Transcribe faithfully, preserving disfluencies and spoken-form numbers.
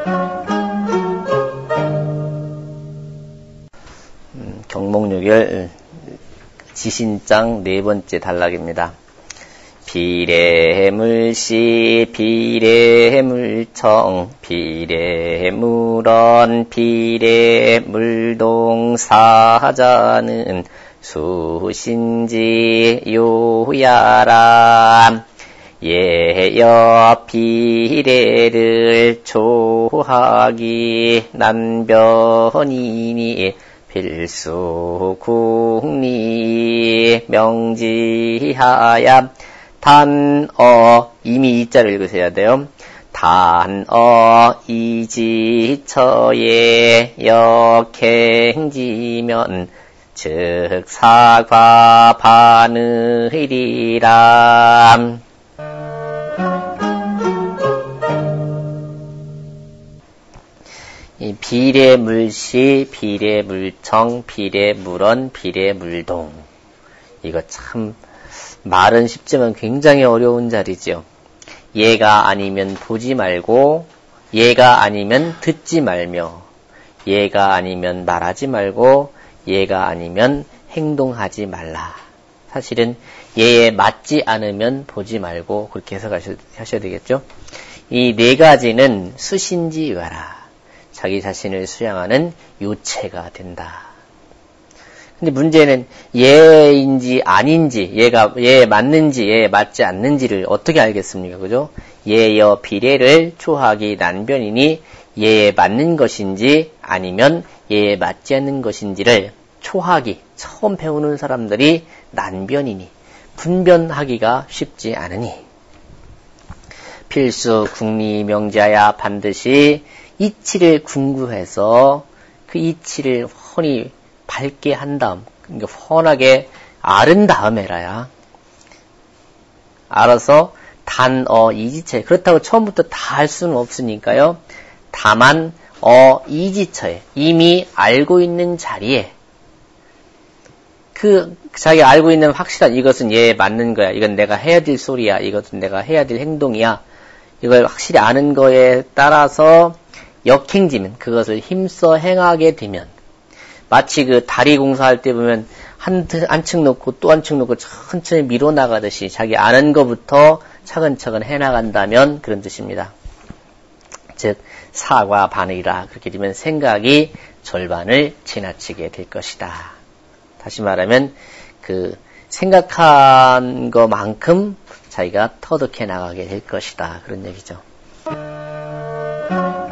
음, 경목유결 지신장 네 번째 단락입니다. 비례물시 비례물청 비례물원 비례물동사자는 수신지 요야람 예여 비례를 초하기 난변이니 필수국리 명지하야 단어 이미 이자를 읽으셔야 돼요. 단어 이지처에 역행지면 즉 사과 바느리람. 이 비례물시, 비례물청, 비례물원, 비례물동. 이거 참 말은 쉽지만 굉장히 어려운 자리죠. 얘가 아니면 보지 말고, 얘가 아니면 듣지 말며, 얘가 아니면 말하지 말고, 얘가 아니면 행동하지 말라. 사실은 얘에 맞지 않으면 보지 말고 그렇게 해석하셔야 되겠죠. 이 네 가지는 수신지 유하라. 자기 자신을 수양하는 요체가 된다. 근데 문제는 얘인지 아닌지, 얘가 얘에 맞는지 얘에 맞지 않는지를 어떻게 알겠습니까? 그죠? 얘여 비례를 초하기 난변이니 얘에 맞는 것인지 아니면 얘에 맞지 않는 것인지를 초하기, 처음 배우는 사람들이 난변이니 분변하기가 쉽지 않으니 필수 국리 명자야 반드시 이치를 궁구해서 그 이치를 훤히 밝게 한 다음, 그러니까 훤하게 아른 다음에라야 알아서 단어 이지처에, 그렇다고 처음부터 다 할 수는 없으니까요. 다만 어 이지처에 이미 알고 있는 자리에 그 자기 알고 있는 확실한 이것은 얘에 맞는 거야, 이건 내가 해야 될 소리야, 이것은 내가 해야 될 행동이야, 이걸 확실히 아는 거에 따라서 역행지면, 그것을 힘써 행하게 되면, 마치 그 다리 공사할 때 보면 한, 한 층 놓고 또 한 층 놓고 천천히 밀어나가듯이 자기 아는 것부터 차근차근 해나간다면 그런 뜻입니다. 즉 사과 반이라, 그렇게 되면 생각이 절반을 지나치게 될 것이다. 다시 말하면 그 생각한 것만큼 자기가 터득해 나가게 될 것이다. 그런 얘기죠.